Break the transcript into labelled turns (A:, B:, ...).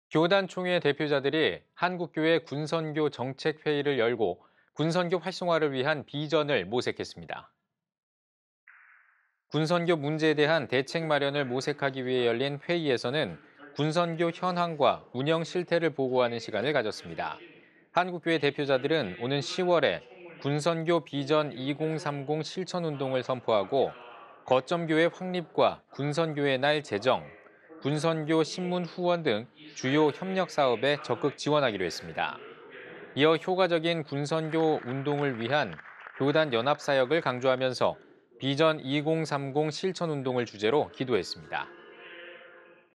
A: 교단 총회 대표자들이 한국교회 군선교 정책회의를 열고 군선교 활성화를 위한 비전을 모색했습니다. 군선교 문제에 대한 대책 마련을 모색하기 위해 열린 회의에서는 군선교 현황과 운영 실태를 보고하는 시간을 가졌습니다. 한국교회 대표자들은 오는 10월에 군선교 비전 2030 실천운동을 선포하고 거점교회 확립과 군선교회 날 제정, 군선교 신문 후원 등 주요 협력 사업에 적극 지원하기로 했습니다. 이어 효과적인 군선교 운동을 위한 교단 연합 사역을 강조하면서 비전 2030 실천 운동을 주제로 기도했습니다.